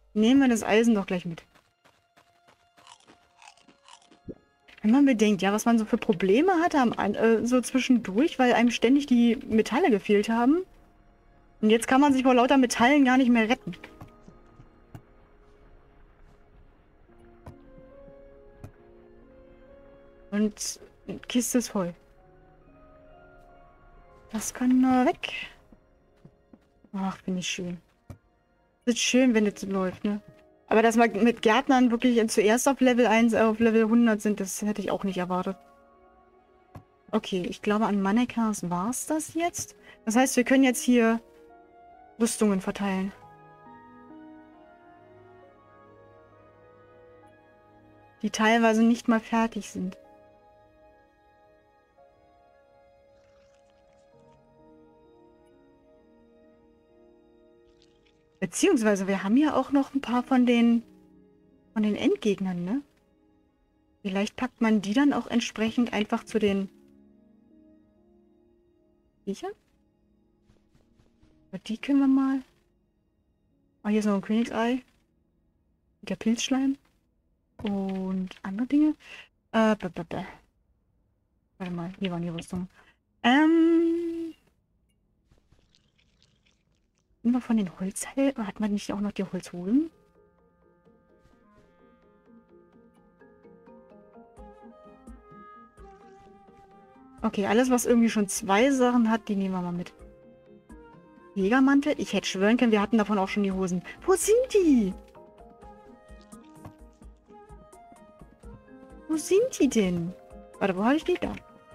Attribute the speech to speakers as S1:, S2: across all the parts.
S1: Nehmen wir das Eisen doch gleich mit. Wenn man bedenkt, ja, was man so für Probleme hatte so zwischendurch, weil einem ständig die Metalle gefehlt haben. Und jetzt kann man sich vor lauter Metallen gar nicht mehr retten. Und die Kiste ist voll. Das kann weg. Ach, finde ich schön. Das ist schön, wenn das so läuft, ne? Aber dass wir mit Gärtnern wirklich zuerst auf Level 1, auf Level 100 sind, das hätte ich auch nicht erwartet. Okay, ich glaube, an Mannequins war es das jetzt. Das heißt, wir können jetzt hier Rüstungen verteilen. Die teilweise nicht mal fertig sind. Beziehungsweise, wir haben ja auch noch ein paar von den Endgegnern, ne? Vielleicht packt man die dann auch entsprechend einfach zu den Viechern? Aber die können wir mal... Oh, hier ist noch ein Königsei. Der Pilzschleim. Und andere Dinge. Warte mal, hier waren die Rüstungen. Immer von den Holzhelmen. Hat man nicht auch noch die Holzholen? Okay, alles, was irgendwie schon 2 Sachen hat, die nehmen wir mal mit. Jägermantel? Ich hätte schwören können, wir hatten davon auch schon die Hosen. Wo sind die? Wo sind die denn? Warte, wo habe ich die? Da.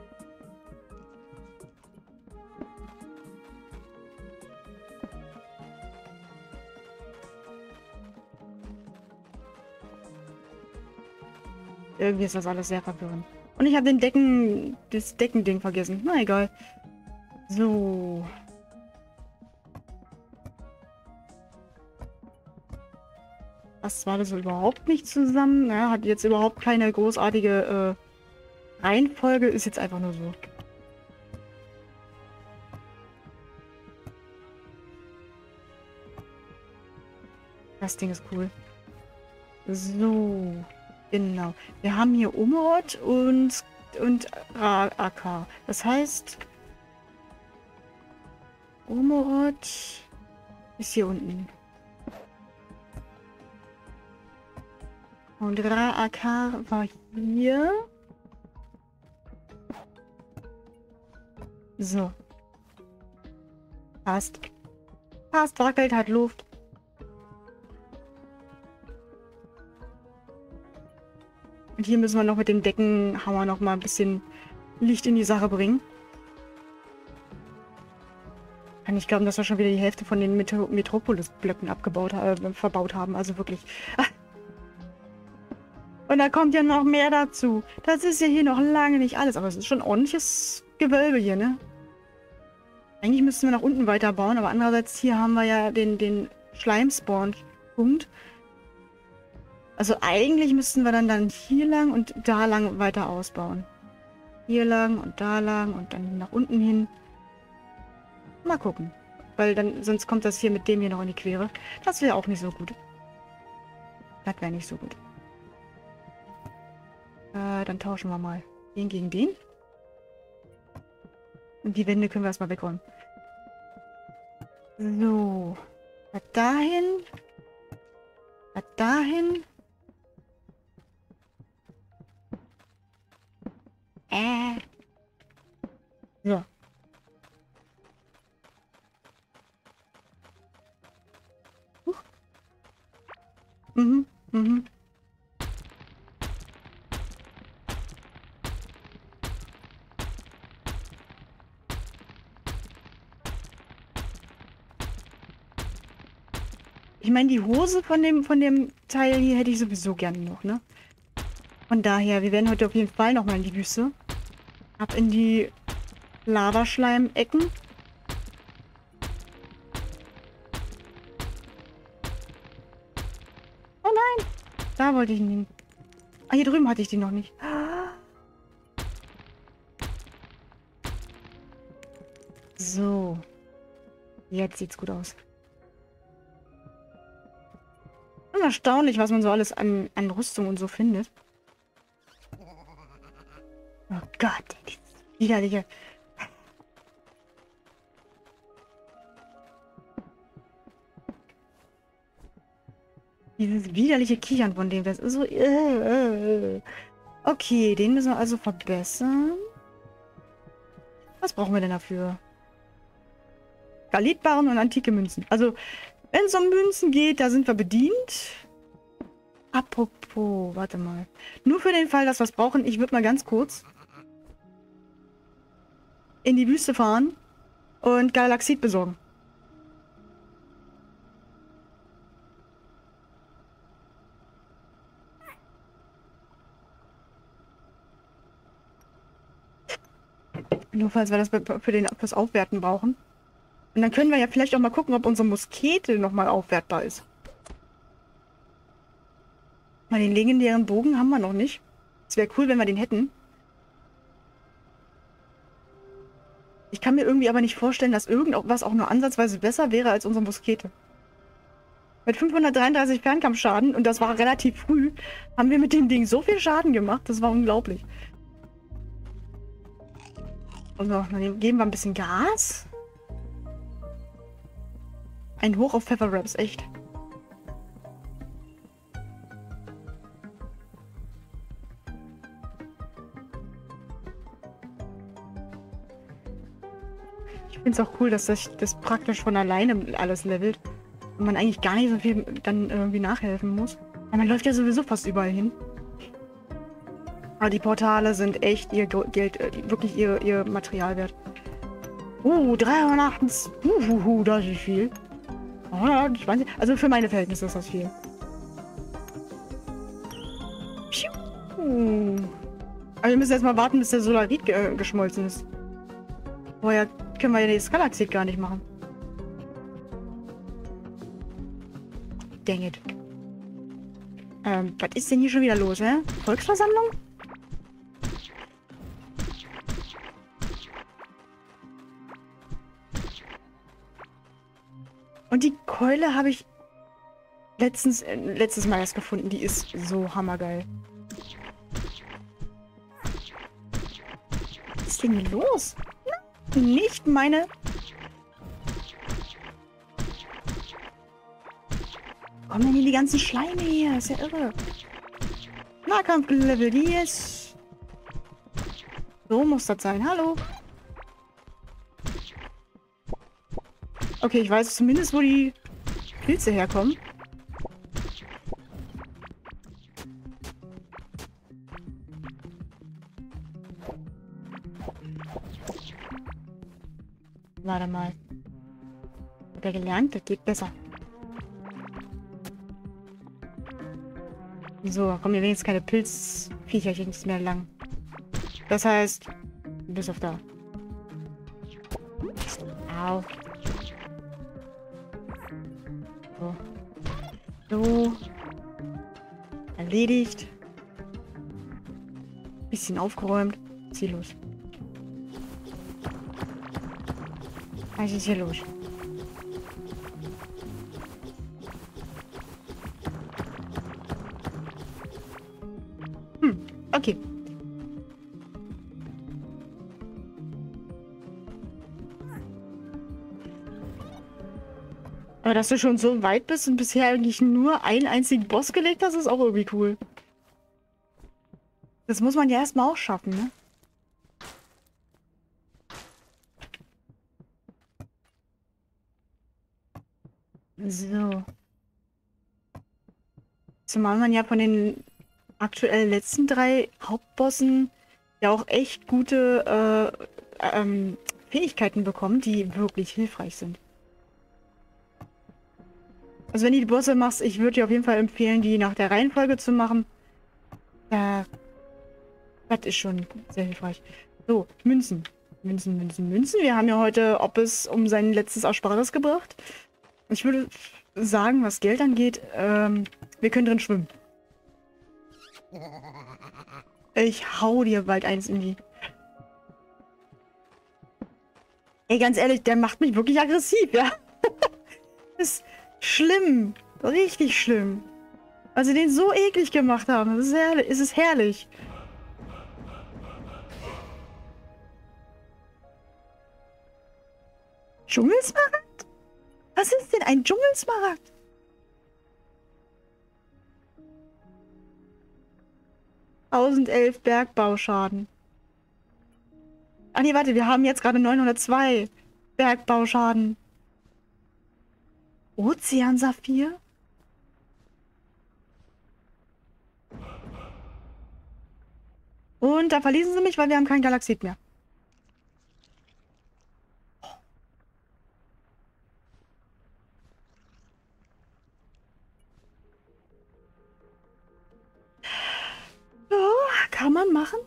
S1: Irgendwie ist das alles sehr verwirrend. Und ich habe das Deckending vergessen. Na egal. So. Das war das so überhaupt nicht zusammen. Ja, hat jetzt überhaupt keine großartige Reihenfolge. Ist jetzt einfach nur so. Das Ding ist cool. So. Genau. Wir haben hier Umrod und Raaka. Das heißt, Umrod ist hier unten. Und Raaka war hier. So. Passt. Passt, wackelt, hat Luft. Und hier müssen wir noch mit dem Deckenhammer noch mal ein bisschen Licht in die Sache bringen. Kann nicht glauben, dass wir schon wieder die Hälfte von den Metropolis-Blöcken verbaut haben. Also wirklich. Und da kommt ja noch mehr dazu. Das ist ja hier noch lange nicht alles. Aber es ist schon ein ordentliches Gewölbe hier, ne? Eigentlich müssten wir nach unten weiterbauen. Aber andererseits hier haben wir ja den Schleim-Spawn-Punkt. Also eigentlich müssten wir dann hier lang und da lang weiter ausbauen. Hier lang und dann nach unten hin. Mal gucken. Weil dann, sonst kommt das hier mit dem hier noch in die Quere. Das wäre auch nicht so gut. Das wäre nicht so gut. Dann tauschen wir mal den gegen den. Und die Wände können wir erstmal wegräumen. So. Da dahin. Da dahin. So. Mhm. Mhm. Ich meine, die Hose von dem Teil hier hätte ich sowieso gerne noch, ne? Von daher, wir werden heute auf jeden Fall nochmal in die Wüste. Ab in die Lavaschleim-Ecken. Oh nein! Da wollte ich ihn hin. Ah, hier drüben hatte ich die noch nicht. So. Jetzt sieht's gut aus. erstaunlich, was man so alles an Rüstung und so findet. Oh Gott, dieses widerliche... Dieses widerliche Kichern von dem, das ist so... Okay, den müssen wir also verbessern. Was brauchen wir denn dafür? Galitbarren und antike Münzen. Also, wenn es um Münzen geht, da sind wir bedient. Apropos, warte mal. Nur für den Fall, dass wir es brauchen, ich würde mal ganz kurz in die Wüste fahren und Galaxit besorgen. Nur falls wir das fürs Aufwerten brauchen. Und dann können wir ja vielleicht auch mal gucken, ob unsere Muskete nochmal aufwertbar ist. Mal den legendären Bogen haben wir noch nicht. Es wäre cool, wenn wir den hätten. Ich kann mir irgendwie aber nicht vorstellen, dass irgendwas auch nur ansatzweise besser wäre als unsere Muskete. Mit 533 Fernkampfschaden, und das war relativ früh, haben wir mit dem Ding so viel Schaden gemacht. Das war unglaublich. Und so, dann geben wir ein bisschen Gas. Ein Hoch auf Pfeffer Wraps, echt. Ich finde es auch cool, dass das praktisch von alleine alles levelt. Und man eigentlich gar nicht so viel dann irgendwie nachhelfen muss. Ja, man läuft ja sowieso fast überall hin. Aber die Portale sind echt ihr Geld, wirklich ihr Material wert. 328. Das ist viel. Oh, ich weiß nicht. Also für meine Verhältnisse ist das viel. Aber wir müssen jetzt mal warten, bis der Solarit geschmolzen ist. Vorher können wir ja das Galaxit gar nicht machen. Dang it. Was ist denn hier schon wieder los, hä? Volksversammlung? Und die Keule habe ich letztes Mal erst gefunden. Die ist so hammergeil. Was ist denn hier los? Nicht meine... Kommen denn hier die ganzen Schleime her? Ist ja irre. Nahkampf-Level, yes. So muss das sein. Hallo. Okay, ich weiß zumindest, wo die Pilze herkommen. Warte mal. Hat er gelernt? Das geht besser. So, da kommen hier wenigstens keine Pilzviecherchen mehr lang. Das heißt, bis auf da. Au. So. So. Erledigt. Bisschen aufgeräumt. Zieh los. Was ist hier los? Okay. Aber dass du schon so weit bist und bisher eigentlich nur einen einzigen Boss gelegt hast, ist auch irgendwie cool. Das muss man ja erstmal auch schaffen, ne? So. Zumal man ja von den aktuell letzten 3 Hauptbossen ja auch echt gute Fähigkeiten bekommt, die wirklich hilfreich sind. Also wenn du die Bosse machst, ich würde dir auf jeden Fall empfehlen, die nach der Reihenfolge zu machen. Das ist schon sehr hilfreich. So, Münzen. Münzen. Wir haben ja heute Oppes um sein letztes Erspartes gebracht. Ich würde sagen, was Geld angeht, wir können drin schwimmen. Ich hau dir bald eins in die... Ey, ganz ehrlich, der macht mich wirklich aggressiv, ja? Das ist schlimm. Richtig schlimm. Weil sie den so eklig gemacht haben. Das ist herrlich. Es ist herrlich. Dschungelsmaragd? Was ist denn ein Dschungelsmaragd? ...1011 Bergbauschaden. Ah nee, warte, wir haben jetzt gerade 902 Bergbauschaden. Ozeansaphir? Und da verließen sie mich, weil wir haben kein Galaxit mehr. Ja, kann man machen.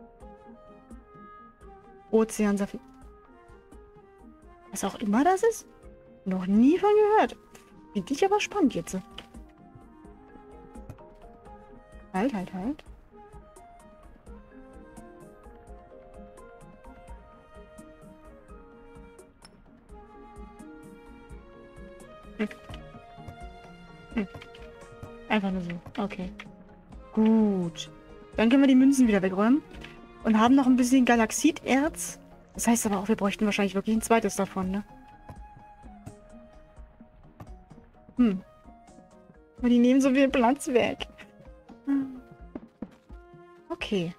S1: Ozeansaphir. Was auch immer das ist. Noch nie von gehört. Finde ich aber spannend jetzt. Halt, halt, halt. Einfach nur so. Okay. Gut. Dann können wir die Münzen wieder wegräumen. Und haben noch ein bisschen Galaxiterz. Das heißt aber auch, wir bräuchten wahrscheinlich wirklich ein zweites davon, ne? Aber die nehmen so viel Platz weg. Okay.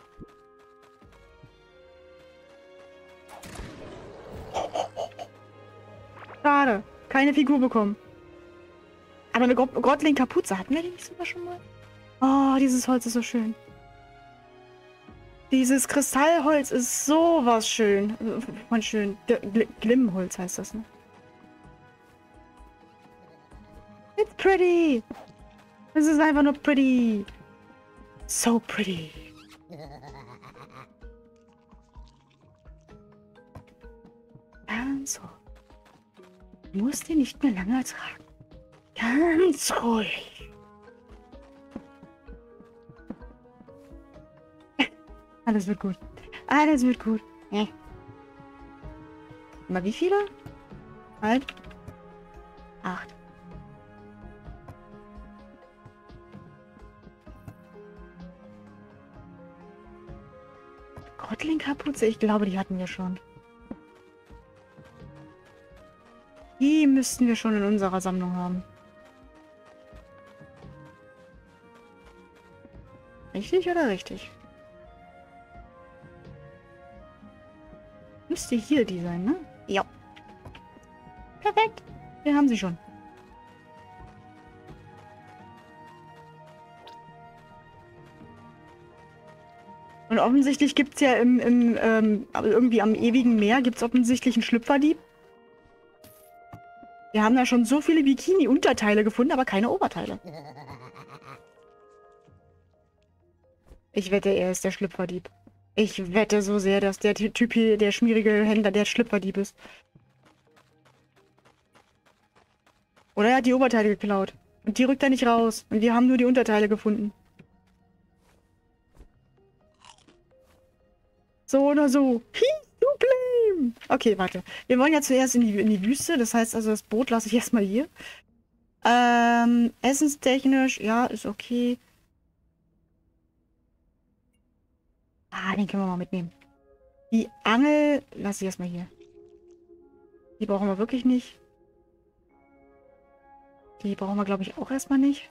S1: Schade. Keine Figur bekommen. Aber eine Grottling-Kapuze hatten wir die nicht sogar schon mal? Oh, dieses Holz ist so schön. Dieses Kristallholz ist sowas schön. Von schön. Glimmholz heißt das, ne? It's pretty. Es ist einfach nur pretty. So pretty. Ganz ruhig. Du musst den nicht mehr lange ertragen. Ganz ruhig. Alles wird gut. Alles wird gut. Mal wie viele? Halt. 8. Grottling-Kapuze? Ich glaube, die hatten wir schon. Die müssten wir schon in unserer Sammlung haben. Richtig oder richtig? Müsste hier die sein, ne? Ja. Perfekt. Wir haben sie schon. Und offensichtlich gibt es ja irgendwie am ewigen Meer gibt es offensichtlich einen Schlüpferdieb. Wir haben da schon so viele Bikini-Unterteile gefunden, aber keine Oberteile. Ich wette, er ist der Schlüpferdieb. Ich wette so sehr, dass der Typ hier, der schmierige Händler, der Schlüpferdieb ist. Oder er hat die Oberteile geklaut. Und die rückt er nicht raus. Und wir haben nur die Unterteile gefunden. So oder so. To blame. Okay, warte. Wir wollen ja zuerst in die Wüste. Das heißt also, das Boot lasse ich erstmal hier. Essenstechnisch, ja, ist okay. Ah, den können wir mal mitnehmen. Die Angel lasse ich erstmal hier. Die brauchen wir wirklich nicht. Die brauchen wir, glaube ich, auch erstmal nicht.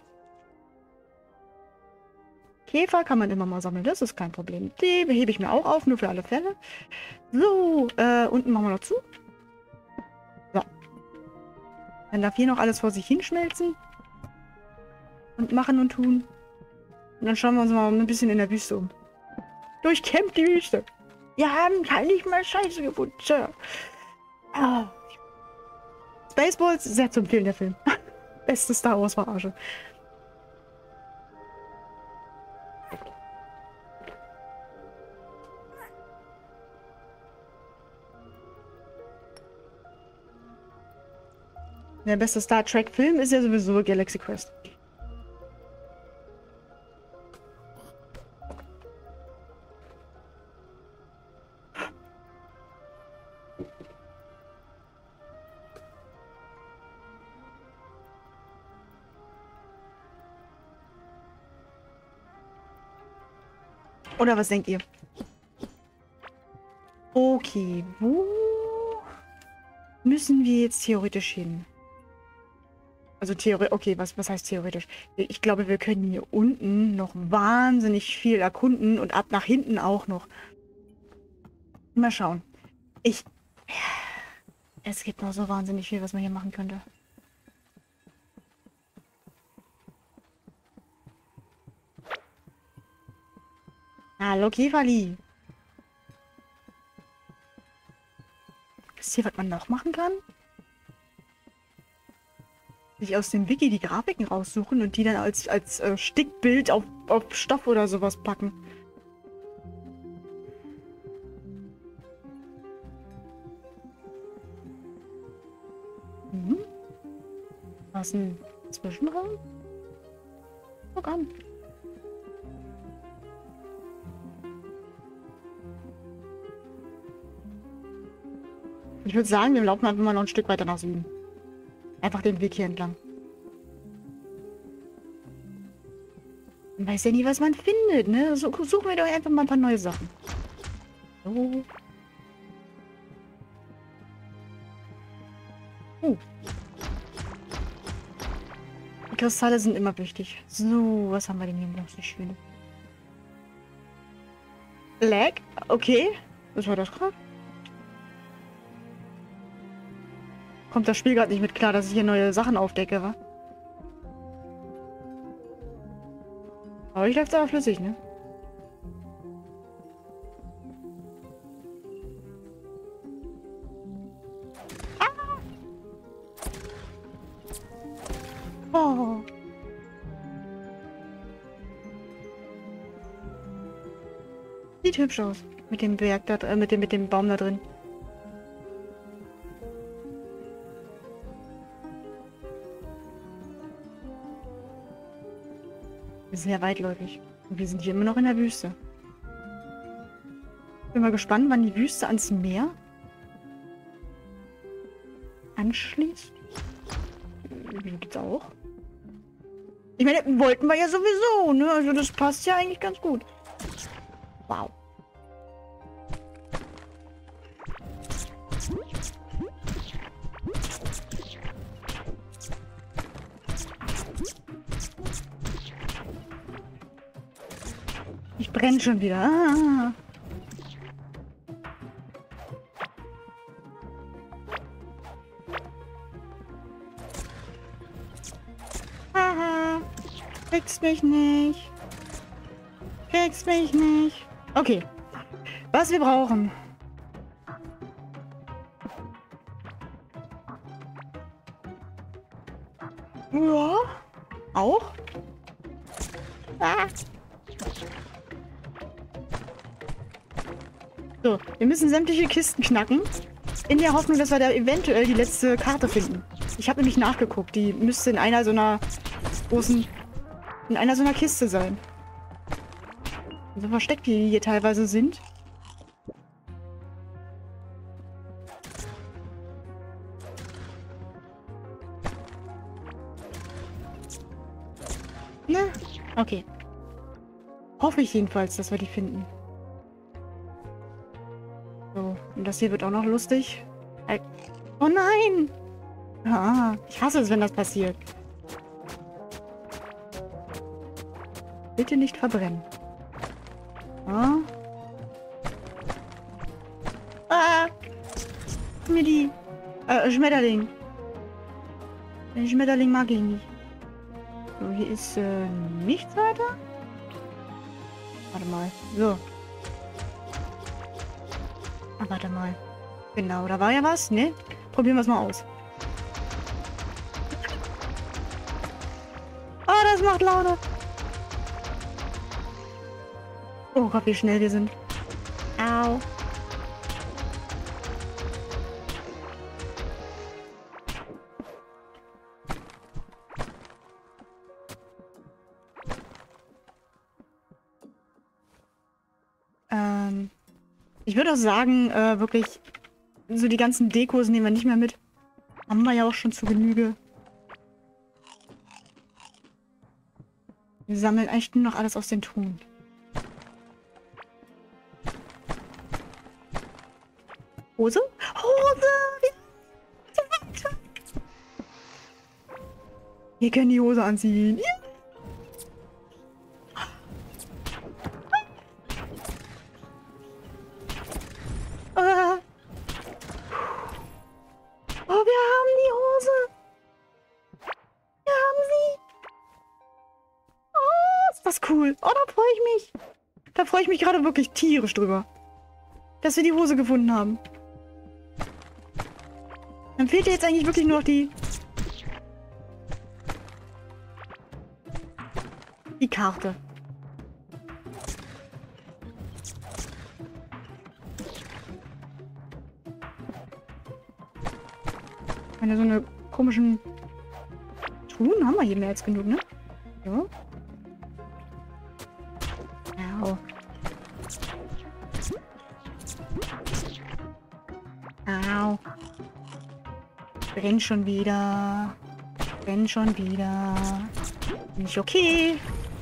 S1: Käfer kann man immer mal sammeln, das ist kein Problem. Die behebe ich mir auch auf, nur für alle Fälle. So, unten machen wir noch zu. So. Dann darf hier noch alles vor sich hinschmelzen. Und machen und tun. Und dann schauen wir uns mal ein bisschen in der Wüste um. Durchkämmt die Wüste. Wir haben halt nicht mal Scheiße gefunden, Sir. Ah. Spaceballs, sehr zu empfehlen, der Film. Beste Star Wars Verarsche. Der beste Star Trek Film ist ja sowieso Galaxy Quest. Oder was denkt ihr? Okay, wo müssen wir jetzt theoretisch hin? Also theoretisch, okay, was heißt theoretisch? Ich glaube, wir können hier unten noch wahnsinnig viel erkunden und ab nach hinten auch noch. Mal schauen. Es gibt noch so wahnsinnig viel, was man hier machen könnte. Hallo, Käferli. Wisst ihr, was man noch machen kann? Sich aus dem Wiki die Grafiken raussuchen und die dann als Stickbild auf Stoff oder sowas packen. Was ist ein Zwischenraum? Guck an. Ich würde sagen, wir laufen einfach mal noch ein Stück weiter nach Süden. Einfach den Weg hier entlang. Man weiß ja nie, was man findet, ne? So, suchen wir doch einfach mal ein paar neue Sachen. So. Die Kristalle sind immer wichtig. So, was haben wir denn hier noch so schönes? Lag? Okay. Was war das gerade? Kommt das Spiel gerade nicht mit klar, dass ich hier neue Sachen aufdecke, wa? Aber ich läuft aber flüssig, ne? Ah! Oh. Sieht hübsch aus. Mit dem Berg da, mit dem Baum da drin. Sehr weitläufig. Und wir sind hier immer noch in der Wüste. Bin mal gespannt, wann die Wüste ans Meer anschließt. Gibt's auch. Ich meine, wollten wir ja sowieso, ne? Also das passt ja eigentlich ganz gut. Wow. Ich brenne schon wieder. Ah. Haha. Kriegst mich nicht. Kriegst mich nicht. Okay. Was wir brauchen. Ja. Auch. Ah. So, wir müssen sämtliche Kisten knacken. In der Hoffnung, dass wir da eventuell die letzte Karte finden. Ich habe nämlich nachgeguckt. Die müsste in einer so einer großen... in einer so einer Kiste sein. So versteckt die hier teilweise sind. Ne? Okay. Hoffe ich jedenfalls, dass wir die finden. So, und das hier wird auch noch lustig. Oh nein! Ah, ich hasse es, wenn das passiert. Bitte nicht verbrennen. Ah. Ah! Midi. Schmetterling. Den Schmetterling mag ich nicht. So, hier ist nichts weiter. Warte mal. So. Ah, warte mal. Genau, da war ja was, ne? Probieren wir es mal aus. Ah, das macht Laune. Oh Gott, wie schnell wir sind. Au. Ich würde auch sagen, wirklich, so die ganzen Dekos nehmen wir nicht mehr mit. Haben wir ja auch schon zu Genüge. Wir sammeln eigentlich nur noch alles aus den Truhen. Hose? Hose! Wir können die Hose anziehen. Ja. Oh, wir haben die Hose. Wir haben sie. Oh, ist das cool. Oh, da freue ich mich. Da freue ich mich gerade wirklich tierisch drüber. Dass wir die Hose gefunden haben. Dann fehlt jetzt eigentlich wirklich nur noch die Karte. Meine, so eine komischen Truhen haben wir hier mehr als genug, ne? So. Au. Au. Brennt schon wieder. Brennt schon wieder. Nicht okay.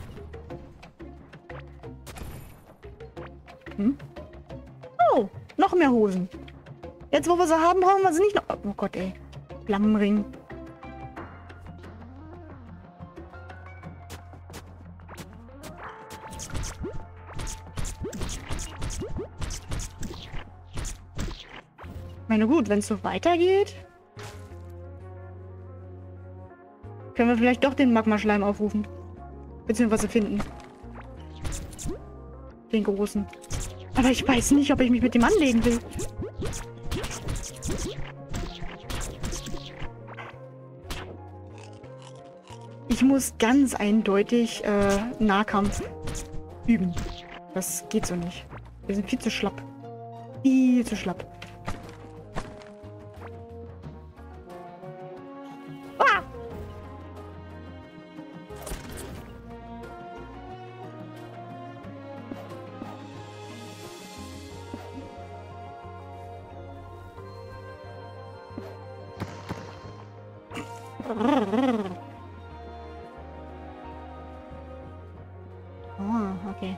S1: Hm? Oh, noch mehr Hosen. Jetzt, wo wir sie haben, brauchen wir sie nicht noch. Oh Gott, ey. Flammenring. Ich meine, gut, wenn es so weitergeht, können wir vielleicht doch den Magma-Schleim aufrufen. Beziehungsweise finden. Den großen. Aber ich weiß nicht, ob ich mich mit dem anlegen will. Ich muss ganz eindeutig Nahkampf üben. Das geht so nicht. Wir sind viel zu schlapp. Viel zu schlapp. Ah! Oh, okay.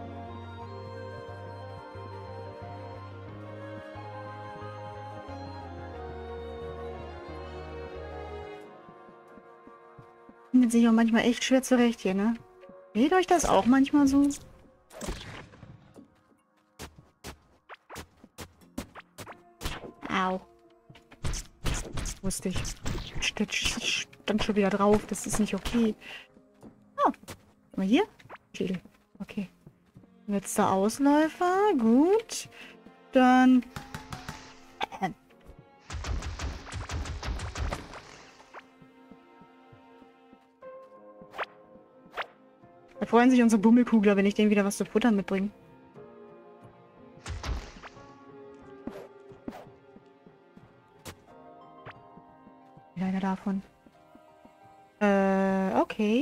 S1: Findet sich auch manchmal echt schwer zurecht hier, ne? Geht euch das auch manchmal so? Au. Wusste ich. Stand schon wieder drauf. Das ist nicht okay. Oh. Guck mal hier. Schädel. Okay. Letzter Ausläufer. Gut. Dann... Da freuen sich unsere Bummelkugler, wenn ich denen wieder was zu futtern mitbringe. Wieder einer davon. Okay.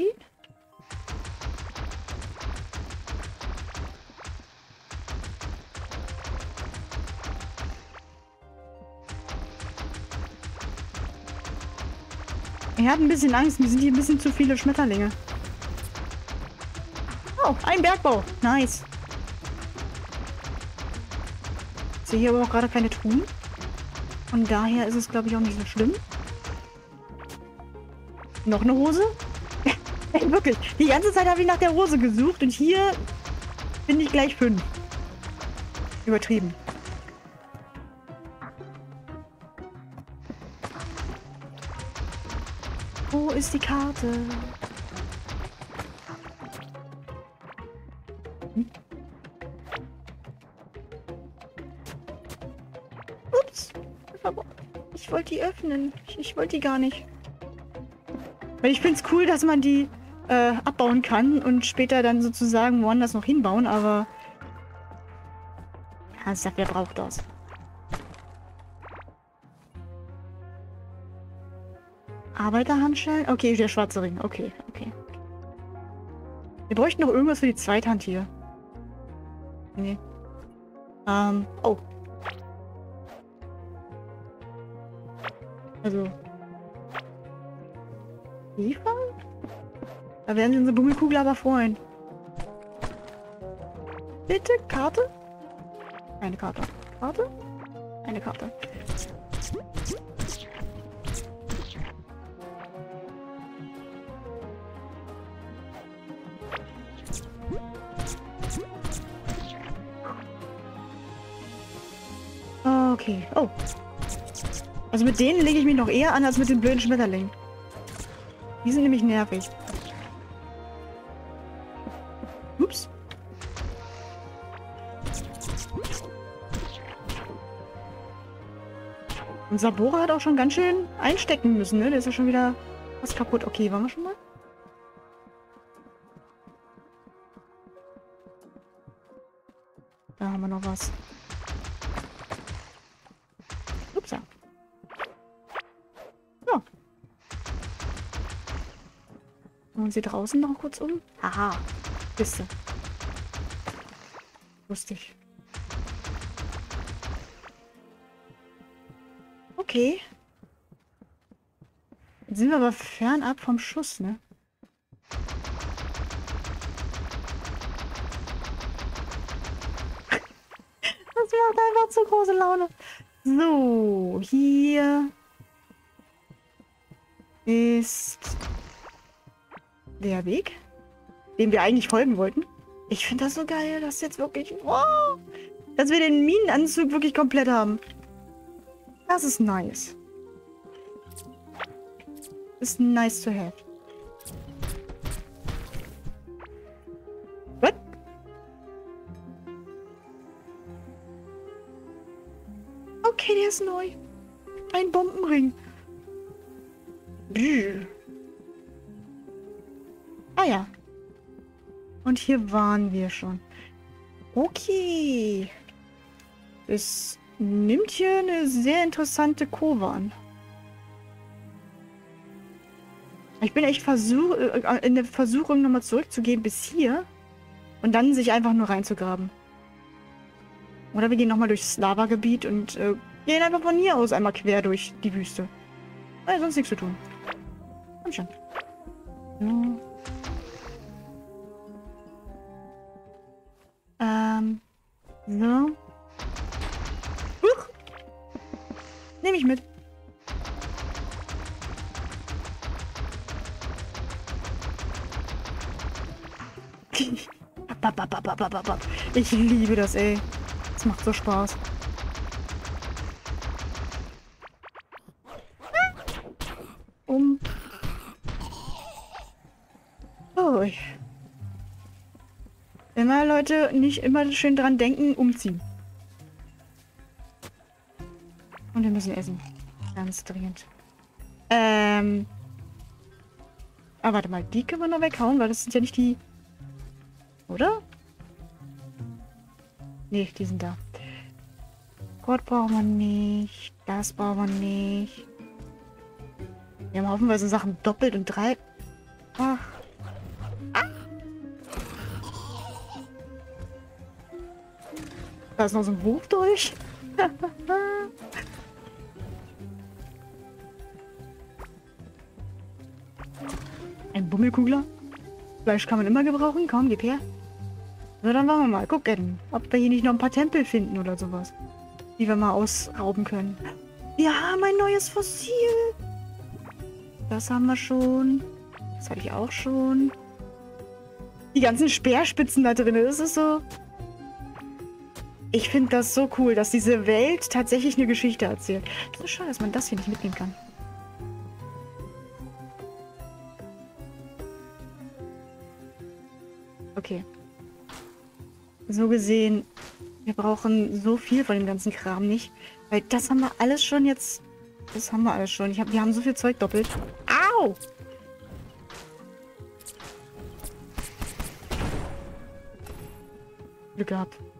S1: Ich habe ein bisschen Angst. Mir sind hier ein bisschen zu viele Schmetterlinge. Oh, ein Bergbau. Nice. Ich sehe hier aber auch gerade keine Truhen. Und daher ist es, glaube ich, auch nicht so schlimm. Noch eine Hose? Ey, wirklich. Die ganze Zeit habe ich nach der Hose gesucht und hier finde ich gleich 5. Übertrieben. Wo ist die Karte? Ups. Ich wollte die öffnen. Ich wollte die gar nicht. Weil ich finde es cool, dass man die abbauen kann und später dann sozusagen woanders noch hinbauen, aber... Ja, wer braucht das? Arbeiterhandschellen? Okay, der schwarze Ring. Okay, okay. Wir bräuchten noch irgendwas für die Zweithand hier. Nee. Oh. Also. Liefern? Da werden sie unsere Bummelkugel aber freuen. Bitte, Karte? Keine Karte. Karte? Eine Karte. Okay. Oh. Also mit denen lege ich mich noch eher an, als mit den blöden Schmetterlingen. Die sind nämlich nervig. Ups. Und Sabora hat auch schon ganz schön einstecken müssen, ne? Der ist ja schon wieder was kaputt. Okay, waren wir schon mal? Da haben wir noch was. Ups. Ja. Und sie draußen noch kurz um. Haha. Bist du. Lustig. Okay. Jetzt sind wir aber fernab vom Schuss, ne? Das macht einfach zu große Laune. So, hier ist der Weg, dem wir eigentlich folgen wollten. Ich finde das so geil, dass jetzt wirklich... Wow, dass wir den Minenanzug wirklich komplett haben. Das ist nice. Ist nice to have. What? Okay, der ist neu. Ein Bombenring. Ah ja. Und hier waren wir schon. Okay. Es nimmt hier eine sehr interessante Kurve an. Ich bin echt in der Versuchung, nochmal zurückzugehen bis hier. Und dann sich einfach nur reinzugraben. Oder wir gehen nochmal durchs Lavagebiet und gehen einfach von hier aus einmal quer durch die Wüste. Weil sonst nichts zu tun. Komm schon. So. So. Huch. Nehme ich mit. Ich liebe das, ey. Das macht so Spaß. Oh. Immer, Leute, nicht immer schön dran denken, umziehen. Und wir müssen essen. Ganz dringend. Ah, warte mal, die können wir noch weghauen, weil das sind ja nicht die... Oder? Nee, die sind da. Gott brauchen wir nicht. Das brauchen wir nicht. Wir haben haufenweise Sachen doppelt und drei. Ach. Da ist noch so ein Wurf durch. Ein Bummelkugler. Fleisch kann man immer gebrauchen. Komm, gib her. So, dann wollen wir mal gucken, ob wir hier nicht noch ein paar Tempel finden oder sowas. Die wir mal ausrauben können. Wir haben ein neues Fossil. Das haben wir schon. Das hatte ich auch schon. Die ganzen Speerspitzen da drin. Das ist so... Ich finde das so cool, dass diese Welt tatsächlich eine Geschichte erzählt. Es ist schade, dass man das hier nicht mitnehmen kann. Okay. So gesehen, wir brauchen so viel von dem ganzen Kram nicht. Weil das haben wir alles schon jetzt... Das haben wir alles schon. Wir haben so viel Zeug doppelt. Au! Glück gehabt.